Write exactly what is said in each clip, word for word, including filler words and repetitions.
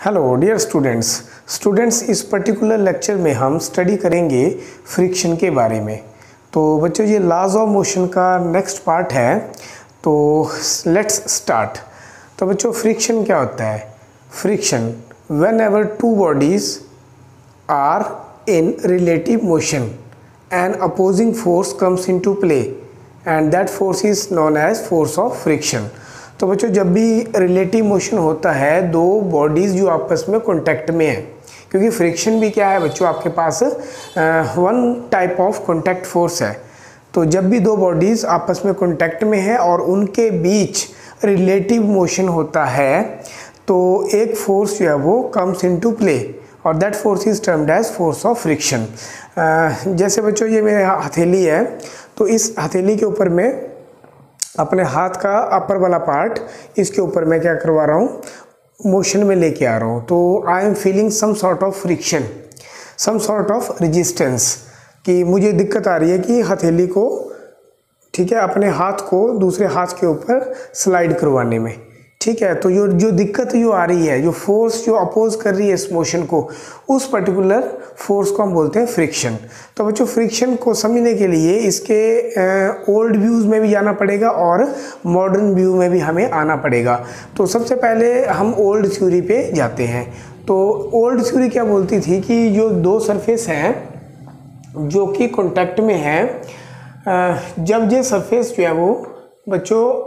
Hello dear students students इस particular lecture में हम स्टडी करेंगे फ्रिक्शन के बारे में। तो बच्चों ये लॉज ऑफ मोशन का नेक्स्ट पार्ट है, तो लेट्स स्टार्ट। तो बच्चों फ्रिक्शन क्या होता है? Friction whenever two bodies are in relative motion and opposing force comes into play and that force is known as force of friction. तो बच्चों जब भी रिलेटिव मोशन होता है दो बॉडीज़ जो आपस में कांटेक्ट में हैं, क्योंकि फ्रिक्शन भी क्या है बच्चों आपके पास one type of contact force है। तो जब भी दो बॉडीज़ आपस में कांटेक्ट में है और उनके बीच रिलेटिव मोशन होता है तो एक फोर्स जो है वो कम्स इनटू प्ले और that force is termed as force of friction. जैसे बच्चों ये मेरे हथेली है, तो इस हथेली के ऊपर में अपने हाथ का अपर वाला पार्ट इसके ऊपर मैं क्या करवा रहा हूँ, मोशन में लेके आ रहा हूँ। तो I am feeling some sort of friction, some sort of resistance, कि मुझे दिक्कत आ रही है कि हथेली को ठीक है अपने हाथ को दूसरे हाथ के ऊपर स्लाइड करवाने में। ठीक है, तो जो जो दिक्कत जो आ रही है, जो फोर्स जो अपोज कर रही है इस मोशन को, उस पर्टिकुलर फोर्स को हम बोलते हैं फ्रिक्शन। तो बच्चों फ्रिक्शन को समझने के लिए इसके ओल्ड व्यूज़ में भी जाना पड़ेगा और मॉडर्न व्यू में भी हमें आना पड़ेगा। तो सबसे पहले हम ओल्ड थ्योरी पे जाते हैं। तो ओल्ड थ्योरी क्या बोलती थी कि जो दो सरफेस हैं जो कि कॉन्टैक्ट में हैं, जब ये सरफेस जो है वो बच्चों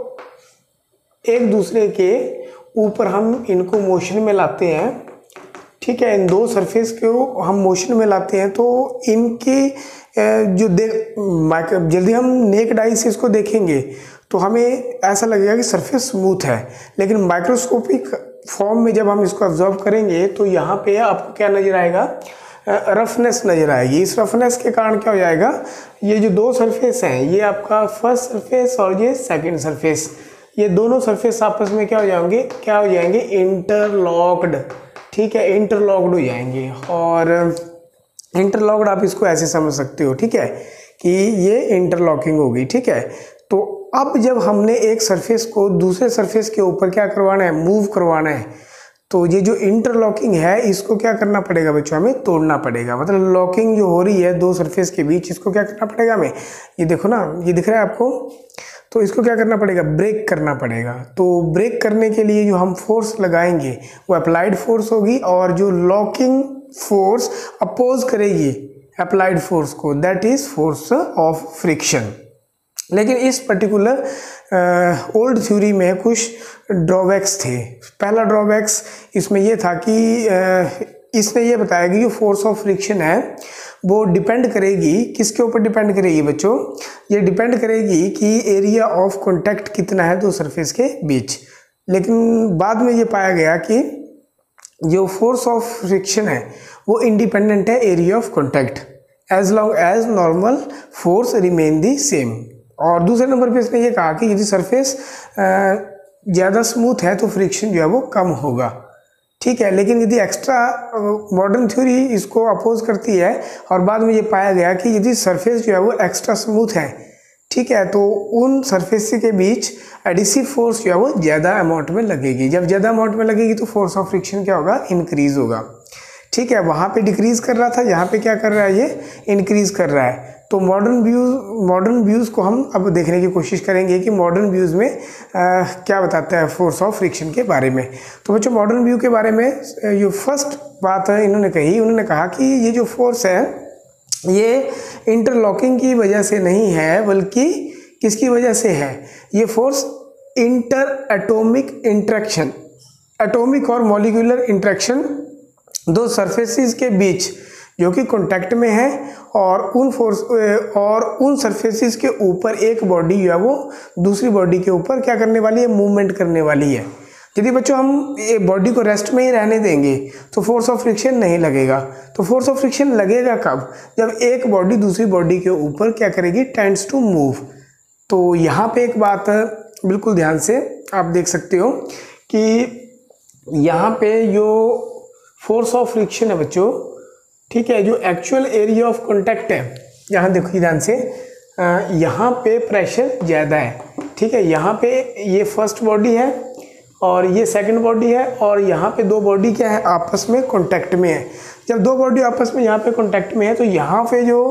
एक दूसरे के ऊपर हम इनको मोशन में लाते हैं, ठीक है, इन दो सरफेस को हम मोशन में लाते हैं तो इनकी जो देख जल्दी हम नेक्ड आई से इसको देखेंगे तो हमें ऐसा लगेगा कि सरफेस स्मूथ है, लेकिन माइक्रोस्कोपिक फॉर्म में जब हम इसको ऑब्जर्व करेंगे तो यहाँ पे आपको क्या नज़र आएगा, रफनेस नज़र आएगी। इस रफनेस के कारण क्या हो जाएगा, ये जो दो सरफेस हैं ये आपका फर्स्ट सरफेस और ये सेकेंड सरफेस, ये दोनों सरफेस आपस में क्या हो जाएंगे क्या हो जाएंगे इंटरलॉक्ड। ठीक है, इंटरलॉक्ड हो जाएंगे। और इंटरलॉक्ड आप इसको ऐसे समझ सकते हो, ठीक है, कि ये इंटरलॉकिंग होगी। ठीक है, तो अब जब हमने एक सरफेस को दूसरे सरफेस के ऊपर क्या करवाना है, मूव करवाना है, तो ये जो इंटरलॉकिंग है इसको क्या करना पड़ेगा बच्चों, हमें तोड़ना पड़ेगा। मतलब लॉकिंग जो हो रही है दो सरफेस के बीच, इसको क्या करना पड़ेगा हमें, ये देखो ना, ये दिख रहा है आपको, तो इसको क्या करना पड़ेगा, ब्रेक करना पड़ेगा। तो ब्रेक करने के लिए जो हम फोर्स लगाएंगे वो अप्लाइड फोर्स होगी और जो लॉकिंग फोर्स अपोज करेगी अप्लाइड फोर्स को, that is force of friction. लेकिन इस पर्टिकुलर ओल्ड थ्योरी में कुछ ड्रॉबैक्स थे। पहला ड्रॉबैक्स इसमें यह था कि uh, इसने ये बताया कि जो फोर्स ऑफ फ्रिक्शन है वो डिपेंड करेगी, किसके ऊपर डिपेंड करेगी बच्चों, ये डिपेंड करेगी कि एरिया ऑफ कांटेक्ट कितना है दो सरफेस के बीच। लेकिन बाद में ये पाया गया कि जो फोर्स ऑफ फ्रिक्शन है वो इंडिपेंडेंट है area of contact as long as normal force remain the same. और दूसरे नंबर पे इसने ये कहा कि यदि सरफेस ज़्यादा स्मूथ है तो फ्रिक्शन जो है वो कम होगा। ठीक है, लेकिन यदि एक्स्ट्रा मॉडर्न थ्योरी इसको अपोज करती है और बाद में ये पाया गया कि यदि सरफेस जो है वो एक्स्ट्रा स्मूथ है, ठीक है, तो उन सरफेस के बीच एडिसिव फोर्स जो है वो ज़्यादा अमाउंट में लगेगी। जब ज़्यादा अमाउंट में लगेगी तो फोर्स ऑफ फ्रिक्शन क्या होगा, इंक्रीज होगा। ठीक है, वहाँ पे डिक्रीज कर रहा था, यहाँ पे क्या कर रहा है, ये इंक्रीज कर रहा है। तो मॉडर्न व्यूज़ मॉडर्न व्यूज़ को हम अब देखने की कोशिश करेंगे कि मॉडर्न व्यूज़ में आ, क्या बताता है फोर्स ऑफ फ्रिक्शन के बारे में। तो बच्चों मॉडर्न व्यू के बारे में जो फर्स्ट बात है इन्होंने कही, उन्होंने कहा कि ये जो फोर्स है ये इंटरलॉकिंग की वजह से नहीं है, बल्कि किसकी वजह से है, ये force interatomic interaction, atomic और मॉलिक्यूलर इंट्रैक्शन दो सरफेसेस के बीच जो कि कांटेक्ट में है और उन फोर्स और उन सरफेसेस के ऊपर एक बॉडी जो है वो दूसरी बॉडी के ऊपर क्या करने वाली है, मूवमेंट करने वाली है। यदि बच्चों हम एक बॉडी को रेस्ट में ही रहने देंगे तो फोर्स ऑफ फ्रिक्शन नहीं लगेगा। तो फोर्स ऑफ फ्रिक्शन लगेगा कब, जब एक बॉडी दूसरी बॉडी के ऊपर क्या करेगी, टेंड्स टू मूव। तो यहाँ पे एक बात बिल्कुल ध्यान से आप देख सकते हो कि यहाँ पे जो फोर्स ऑफ फ्रिक्शन है बच्चों, ठीक है, जो एक्चुअल एरिया ऑफ कांटेक्ट है, यहाँ देखो ध्यान से, यहाँ पे प्रेशर ज़्यादा है। ठीक है, यहाँ पे ये फर्स्ट बॉडी है और ये सेकंड बॉडी है, और यहाँ पे दो बॉडी क्या है, आपस में कांटेक्ट में है। जब दो बॉडी आपस में यहाँ पे कांटेक्ट में है तो यहाँ पे जो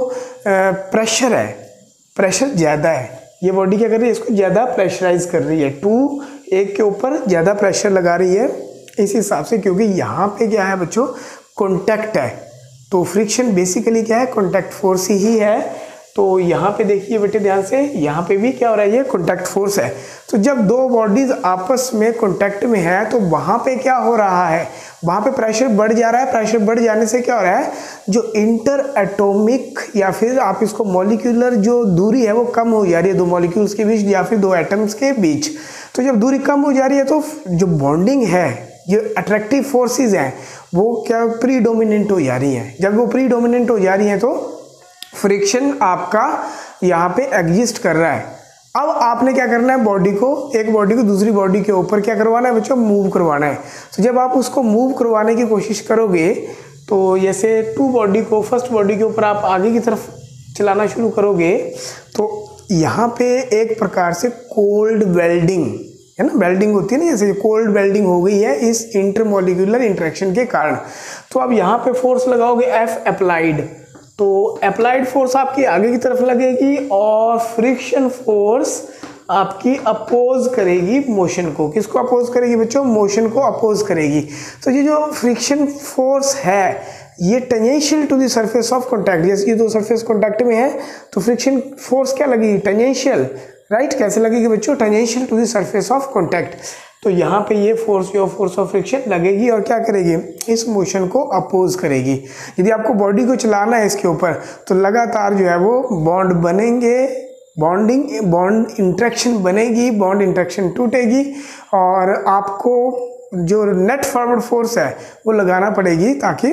प्रेशर है, प्रेशर ज़्यादा है। ये बॉडी क्या कर रही है, इसको ज़्यादा प्रेशराइज कर रही है, टू एक के ऊपर ज़्यादा प्रेशर लगा रही है इस हिसाब से, क्योंकि यहाँ पे क्या है बच्चों, कॉन्टैक्ट है। तो फ्रिक्शन बेसिकली क्या है, कॉन्टैक्ट फोर्स ही है। तो यहाँ पे देखिए बेटे ध्यान से, यहाँ पे भी क्या हो रहा है, ये कॉन्टैक्ट फोर्स है। तो जब दो बॉडीज आपस में कॉन्टैक्ट में है तो वहाँ पे क्या हो रहा है, वहाँ पे प्रेशर बढ़ जा रहा है। प्रेशर बढ़ जाने से क्या हो रहा है, जो इंटर एटॉमिक या फिर आप इसको मॉलिक्यूलर जो दूरी है वो कम हो जा रही है दो मॉलिक्यूल्स के बीच या फिर दो एटम्स के बीच। तो जब दूरी कम हो जा रही है तो जो बॉन्डिंग है, जो अट्रैक्टिव फोर्सेस हैं वो क्या प्रीडोमिनेंट हो जा रही हैं। जब वो प्रीडोमिनेंट हो जा रही हैं तो फ्रिक्शन आपका यहाँ पे एग्जिस्ट कर रहा है। अब आपने क्या करना है, बॉडी को, एक बॉडी को दूसरी बॉडी के ऊपर क्या करवाना है बच्चों, मूव करवाना है। तो जब आप उसको मूव करवाने की कोशिश करोगे तो जैसे टू बॉडी को, फर्स्ट बॉडी के ऊपर आप आगे की तरफ चलाना शुरू करोगे तो यहाँ पे एक प्रकार से कोल्ड वेल्डिंग है ना, वेल्डिंग होती है ना, जैसे कोल्ड वेल्डिंग हो गई है इस इंटरमॉलिक्यूलर इंटरेक्शन के कारण। तो अब यहाँ पे फोर्स लगाओगे एफ अप्लाइड, तो अप्लाइड फोर्स आपकी आगे की तरफ लगेगी और फ्रिक्शन फोर्स आपकी अपोज करेगी मोशन को। किसको अपोज करेगी बच्चों, मोशन को अपोज करेगी। तो ये जो फ्रिक्शन फोर्स है ये tangential to the surface of contact, जैसे ये दो सरफेस कॉन्टैक्ट में है तो फ्रिक्शन फोर्स क्या लगेगी, टेंजेंशियल, राइट। कैसे लगेगी बच्चों, tangential to the surface of contact. तो यहाँ पे ये फोर्स, जो फोर्स ऑफ फ्रिक्शन लगेगी और क्या करेगी, इस मोशन को अपोज करेगी। यदि आपको बॉडी को चलाना है इसके ऊपर तो लगातार जो है वो बॉन्ड बनेंगे, बॉन्डिंग बॉन्ड इंट्रैक्शन बनेगी, बॉन्ड इंट्रैक्शन टूटेगी और आपको जो नेट फॉरवर्ड फोर्स है वो लगाना पड़ेगी ताकि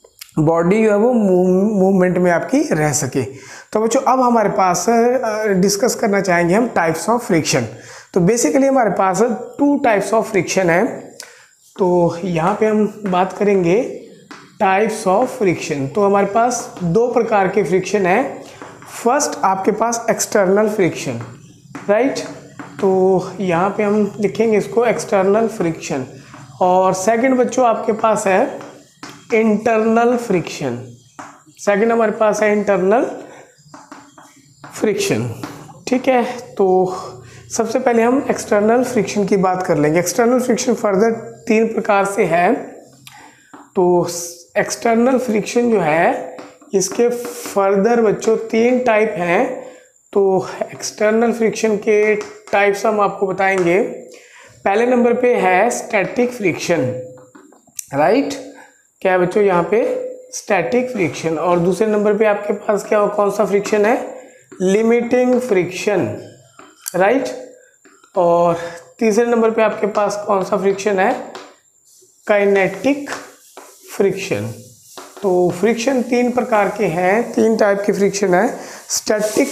बॉडी जो है वो मूवमेंट में आपकी रह सके। तो बच्चों अब हमारे पास डिस्कस करना चाहेंगे हम टाइप्स ऑफ फ्रिक्शन। तो बेसिकली हमारे पास टू टाइप्स ऑफ फ्रिक्शन है। तो यहाँ पे हम बात करेंगे टाइप्स ऑफ फ्रिक्शन। तो हमारे पास दो प्रकार के फ्रिक्शन है। फर्स्ट आपके पास एक्सटर्नल फ्रिक्शन, राइट। तो यहाँ पे हम लिखेंगे इसको एक्सटर्नल फ्रिक्शन। और सेकंड बच्चों आपके पास है इंटरनल फ्रिक्शन। सेकंड हमारे पास है इंटरनल फ्रिक्शन, ठीक है। तो सबसे पहले हम एक्सटर्नल फ्रिक्शन की बात कर लेंगे। एक्सटर्नल फ्रिक्शन फर्दर तीन प्रकार से है। तो एक्सटर्नल फ्रिक्शन जो है इसके फर्दर बच्चों तीन टाइप हैं। तो एक्सटर्नल फ्रिक्शन के टाइप्स हम आपको बताएंगे। पहले नंबर पे है स्टैटिक फ्रिक्शन, राइट। क्या है बच्चों यहाँ पे, स्टैटिक फ्रिक्शन। और दूसरे नंबर पे आपके पास क्या कौन सा फ्रिक्शन है, लिमिटिंग फ्रिक्शन, राइट। और तीसरे नंबर पे आपके पास कौन सा फ्रिक्शन है, काइनेटिक फ्रिक्शन। तो फ्रिक्शन तीन प्रकार के हैं, तीन टाइप के फ्रिक्शन है, स्टैटिक,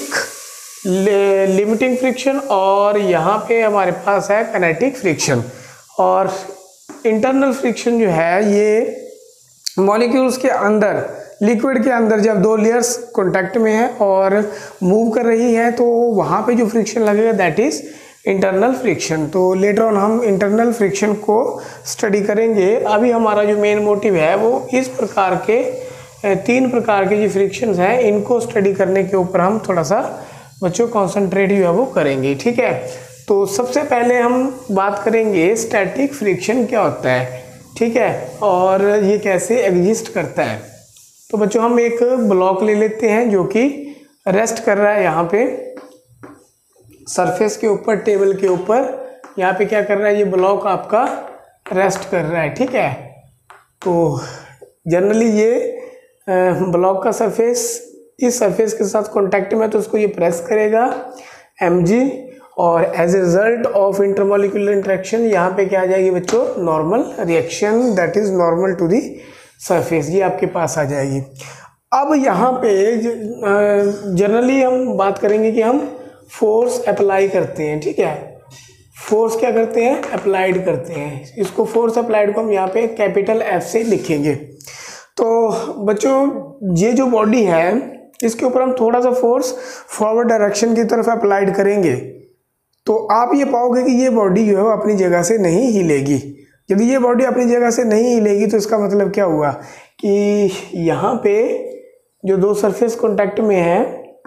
लिमिटिंग फ्रिक्शन और यहाँ पे हमारे पास है काइनेटिक फ्रिक्शन। और इंटरनल फ्रिक्शन जो है ये मॉलिक्यूल्स के अंदर, लिक्विड के अंदर जब दो लेयर्स कांटेक्ट में है और मूव कर रही है तो वहाँ पे जो फ्रिक्शन लगेगा दैट इज इंटरनल फ्रिक्शन। तो लेटर ऑन हम इंटरनल फ्रिक्शन को स्टडी करेंगे। अभी हमारा जो मेन मोटिव है वो इस प्रकार के तीन प्रकार के जो फ्रिक्शंस हैं इनको स्टडी करने के ऊपर हम थोड़ा सा बच्चों कॉन्सेंट्रेट जो है वो करेंगे, ठीक है। तो सबसे पहले हम बात करेंगे स्टैटिक फ्रिक्शन क्या होता है, ठीक है, और ये कैसे एग्जिस्ट करता है। तो बच्चों हम एक ब्लॉक ले लेते हैं जो कि रेस्ट कर रहा है यहाँ पे सरफेस के ऊपर, टेबल के ऊपर। यहाँ पे क्या कर रहा है, ये ब्लॉक आपका रेस्ट कर रहा है, ठीक है। तो जनरली ये ब्लॉक का सरफेस इस सरफेस के साथ कांटेक्ट में, तो उसको ये प्रेस करेगा एम जी, और as a result of intermolecular interaction यहाँ पे क्या आ जाएगी बच्चों, normal reaction that is normal to the surface, ये आपके पास आ जाएगी। अब यहाँ पे जनरली हम बात करेंगे कि हम फोर्स अप्लाई करते हैं, ठीक है। फोर्स क्या करते हैं, अप्लाइड करते हैं। इसको फोर्स अप्लाइड को हम यहाँ पे कैपिटल एफ से लिखेंगे। तो बच्चों ये जो बॉडी है इसके ऊपर हम थोड़ा सा फोर्स फॉरवर्ड डायरेक्शन की तरफ अप्लाइड करेंगे, तो आप ये पाओगे कि ये बॉडी जो है वो अपनी जगह से नहीं हिलेगी। यदि ये बॉडी अपनी जगह से नहीं हिलेगी तो इसका मतलब क्या हुआ कि यहाँ पे जो दो सरफेस कांटेक्ट में है,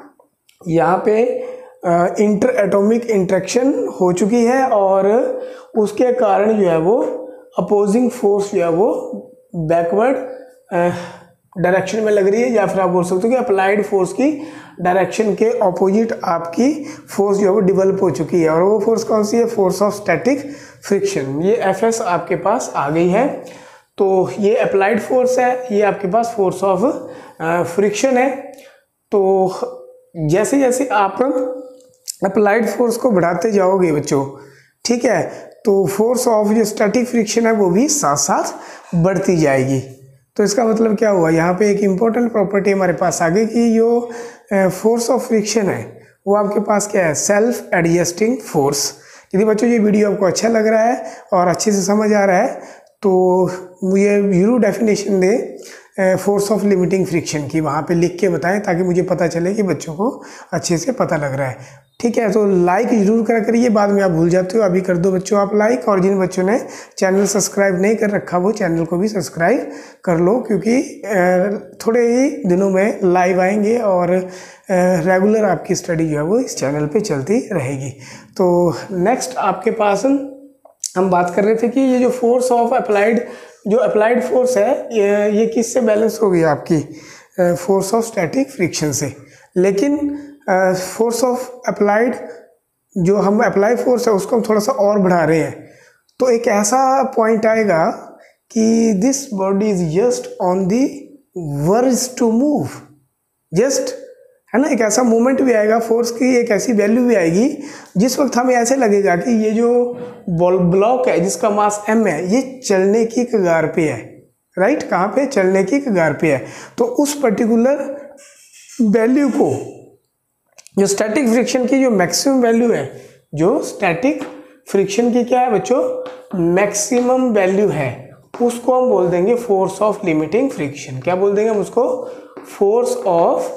यहाँ पे इंटर एटॉमिक इंटरेक्शन हो चुकी है और उसके कारण जो है वो अपोजिंग फोर्स जो है वो बैकवर्ड डायरेक्शन में लग रही है, या फिर आप बोल सकते हो कि अप्लाइड फोर्स की डायरेक्शन के ऑपोजिट आपकी फोर्स जो है वो डेवलप हो चुकी है। और वो फोर्स कौन सी है? Force of static friction. ये एफ एस आपके पास आ गई है। तो ये अप्लाइड फोर्स है, ये आपके पास फोर्स ऑफ फ्रिक्शन है। तो जैसे जैसे आप अप्लाइड फोर्स को बढ़ाते जाओगे बच्चों, ठीक है, तो फोर्स ऑफ जो स्टैटिक फ्रिक्शन है वो भी साथ साथ बढ़ती जाएगी। तो इसका मतलब क्या हुआ? यहाँ पे एक इम्पोर्टेंट प्रॉपर्टी हमारे पास आ गई कि जो फोर्स ऑफ फ्रिक्शन है वो आपके पास क्या है? Self adjusting force. यदि बच्चों ये वीडियो आपको अच्छा लग रहा है और अच्छे से समझ आ रहा है तो मुझे जरूर डेफिनेशन दे फोर्स ऑफ लिमिटिंग फ्रिक्शन की, वहाँ पे लिख के बताएं ताकि मुझे पता चले कि बच्चों को अच्छे से पता लग रहा है। ठीक है, तो लाइक जरूर करा करिए, बाद में आप भूल जाते हो, अभी कर दो बच्चों आप लाइक। और जिन बच्चों ने चैनल सब्सक्राइब नहीं कर रखा वो चैनल को भी सब्सक्राइब कर लो, क्योंकि थोड़े ही दिनों में लाइव आएंगे और रेगुलर आपकी स्टडी जो है वो इस चैनल पे चलती रहेगी। तो नेक्स्ट आपके पास हम बात कर रहे थे कि ये जो फोर्स ऑफ अप्लाइड जो अप्लाइड फोर्स है ये, ये किससे बैलेंस हो गई? आपकी फोर्स ऑफ स्टैटिक फ्रिक्शन से। लेकिन फोर्स ऑफ अप्लाइड जो हम अप्लाई फोर्स है उसको हम थोड़ा सा और बढ़ा रहे हैं, तो एक ऐसा पॉइंट आएगा कि this body is just on the verge to move, just, है ना, एक ऐसा मोमेंट भी आएगा, फोर्स की एक ऐसी वैल्यू भी आएगी जिस वक्त हमें ऐसे लगेगा कि ये जो बॉल ब्लॉक है जिसका मास m है ये चलने की कगार पे है, राइट? कहाँ पे? चलने की कगार पे है। तो उस पर्टिकुलर वैल्यू को, जो स्टैटिक फ्रिक्शन की जो मैक्सिमम वैल्यू है, जो स्टैटिक फ्रिक्शन की क्या है बच्चों? मैक्सिमम वैल्यू है, उसको हम बोल देंगे फोर्स ऑफ लिमिटिंग फ्रिक्शन। क्या बोल देंगे हम उसको? फोर्स ऑफ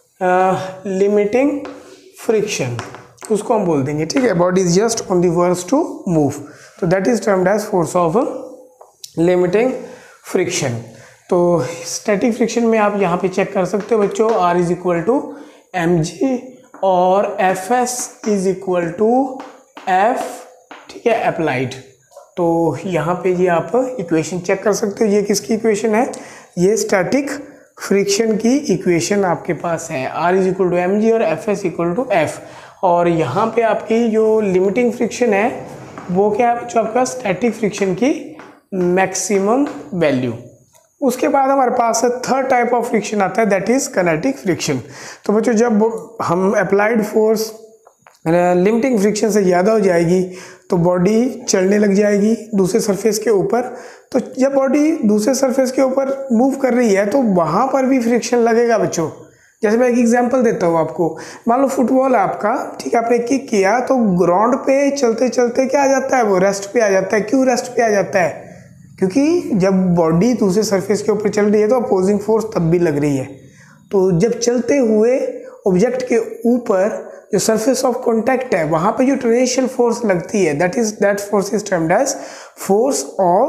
लिमिटिंग फ्रिक्शन, उसको हम बोल देंगे। ठीक है, body is just on the verge to move, तो that is termed as force of limiting friction. तो स्टैटिक फ्रिक्शन में आप यहाँ पे चेक कर सकते हो बच्चों, R is equal to M G और F S is equal to F, ठीक है, अप्लाइड। तो यहाँ पे ये आप इक्वेशन चेक कर सकते हो। ये किसकी इक्वेशन है? ये स्टैटिक फ्रिक्शन की इक्वेशन आपके पास है, R is equal to M G और F S equal to F. और यहाँ पे आपकी जो लिमिटिंग फ्रिक्शन है वो क्या है बच्चों? आपका स्टैटिक फ्रिक्शन की मैक्सिमम वैल्यू। उसके बाद हमारे पास थर्ड टाइप ऑफ फ्रिक्शन आता है, दैट इज काइनेटिक फ्रिक्शन। तो बच्चों जब हम अप्लाइड फोर्स लिमिटिंग फ्रिक्शन से ज़्यादा हो जाएगी तो बॉडी चलने लग जाएगी दूसरे सरफेस के ऊपर। तो जब बॉडी दूसरे सरफेस के ऊपर मूव कर रही है तो वहाँ पर भी फ्रिक्शन लगेगा बच्चों। जैसे मैं एक एग्जांपल देता हूँ आपको, मान लो फुटबॉल है आपका, ठीक है, आपने किक किया तो ग्राउंड पे चलते चलते क्या आ जाता है? वो रेस्ट पे आ जाता है। क्यों रेस्ट पे आ जाता है? क्योंकि जब बॉडी दूसरे सरफेस के ऊपर चल रही है तो अपोजिंग फोर्स तब भी लग रही है। तो जब चलते हुए ऑब्जेक्ट के ऊपर जो सरफेस ऑफ कॉन्टैक्ट है वहाँ पे जो टेंजेंशियल फोर्स लगती है, that is that force is termed as force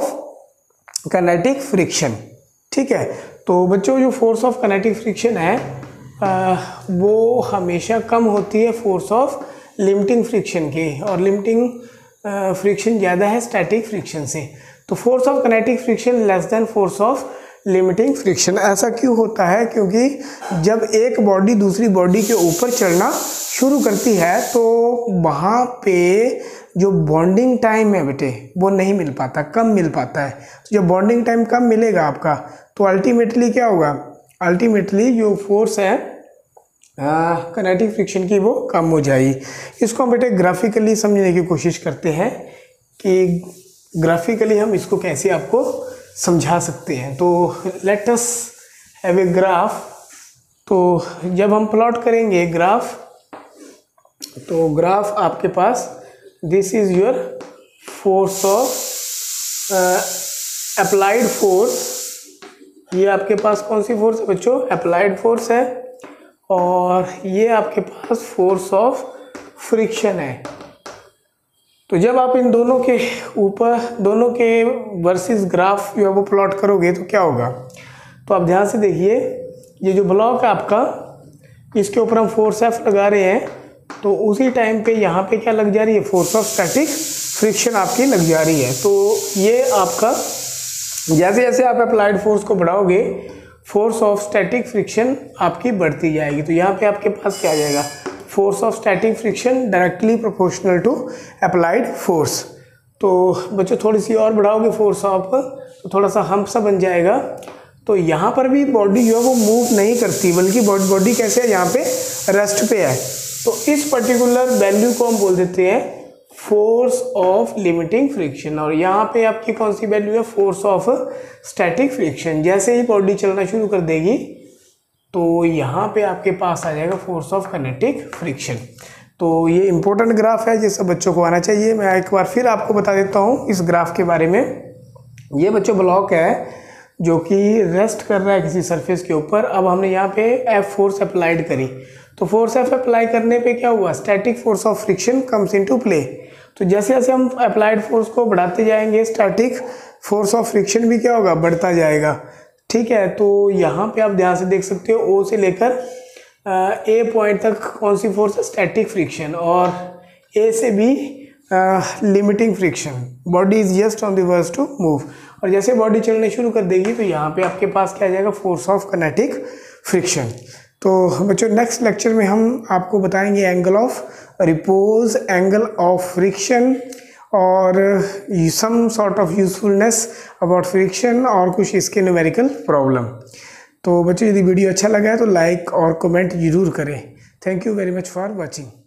of kinetic friction. ठीक है, तो बच्चों जो फोर्स ऑफ काइनेटिक फ्रिक्शन है आ, वो हमेशा कम होती है फोर्स ऑफ लिमिटिंग फ्रिक्शन की, और लिमिटिंग फ्रिक्शन ज़्यादा है स्टैटिक फ्रिक्शन से। तो force of kinetic friction less than force of limiting friction. ऐसा क्यों होता है? क्योंकि जब एक बॉडी दूसरी बॉडी के ऊपर चलना शुरू करती है तो वहाँ पे जो बॉन्डिंग टाइम है बेटे वो नहीं मिल पाता, कम मिल पाता है। तो जब बॉन्डिंग टाइम कम मिलेगा आपका तो अल्टीमेटली क्या होगा? अल्टीमेटली जो फोर्स है काइनेटिक फ्रिक्शन की वो कम हो जाएगी। इसको हम बेटे ग्राफिकली समझने की कोशिश करते हैं कि ग्राफिकली हम इसको कैसे आपको समझा सकते हैं। तो let us have a graph. तो जब हम प्लॉट करेंगे ग्राफ, तो ग्राफ आपके पास this is your force of applied force. ये आपके पास कौन सी फोर्स है बच्चों? अप्लाइड फोर्स है। और ये आपके पास फोर्स ऑफ फ्रिक्शन है। तो जब आप इन दोनों के ऊपर दोनों के वर्सेस ग्राफ जो है वो प्लॉट करोगे तो क्या होगा, तो आप ध्यान से देखिए, ये जो ब्लॉक है आपका, इसके ऊपर हम फोर्स एफ लगा रहे हैं, तो उसी टाइम पे यहाँ पे क्या लग जा रही है, फोर्स ऑफ स्टैटिक फ्रिक्शन आपकी लग जा रही है। तो ये आपका जैसे जैसे आप अप्लाइड फोर्स को बढ़ाओगे, फोर्स ऑफ स्टैटिक फ्रिक्शन आपकी बढ़ती जाएगी। तो यहाँ पे आपके पास क्या आ जाएगा, force of static friction directly proportional to applied force. तो बच्चों थोड़ी सी और बढ़ाओगे फोर्स ऑफ, तो थोड़ा सा हम्प सा बन जाएगा। तो यहाँ पर भी बॉडी जो है वो मूव नहीं करती, बल्कि बॉडी कैसे है, यहाँ पे रेस्ट पे है। तो इस पर्टिकुलर वैल्यू को हम बोल देते हैं फोर्स ऑफ लिमिटिंग फ्रिक्शन, और यहाँ पे आपकी कौन सी वैल्यू है, फोर्स ऑफ स्टैटिक फ्रिक्शन। जैसे ही बॉडी चलना शुरू कर देगी तो यहाँ पे आपके पास आ जाएगा फोर्स ऑफ काइनेटिक फ्रिक्शन। तो ये इंपॉर्टेंट ग्राफ है, जिससे बच्चों को आना चाहिए। मैं एक बार फिर आपको बता देता हूँ इस ग्राफ के बारे में। ये बच्चों ब्लॉक है जो कि रेस्ट कर रहा है किसी सरफेस के ऊपर। अब हमने यहाँ पे एफ फोर्स अप्लाइड करी, तो फोर्स एफ अप्लाई करने पे क्या हुआ, static force of friction comes into play. तो जैसे जैसे हम अप्लाइड फोर्स को बढ़ाते जाएंगे, स्टैटिक फोर्स ऑफ फ्रिक्शन भी क्या होगा, बढ़ता जाएगा। ठीक है, तो यहाँ पे आप ध्यान से देख सकते हो, ओ से लेकर ए पॉइंट तक कौन सी फोर्स है, स्टैटिक फ्रिक्शन, और ए से भी limiting friction. Body is just on the verge to move, और जैसे बॉडी चलने शुरू कर देगी तो यहाँ पे आपके पास क्या आ जाएगा, फोर्स ऑफ काइनेटिक फ्रिक्शन। तो बच्चों नेक्स्ट लेक्चर में हम आपको बताएंगे angle of repose, angle of friction, और some sort of usefulness about friction, और कुछ इसके न्यूमेरिकल प्रॉब्लम। तो बच्चों यदि वीडियो अच्छा लगा है तो लाइक और कमेंट जरूर करें। Thank you very much for watching.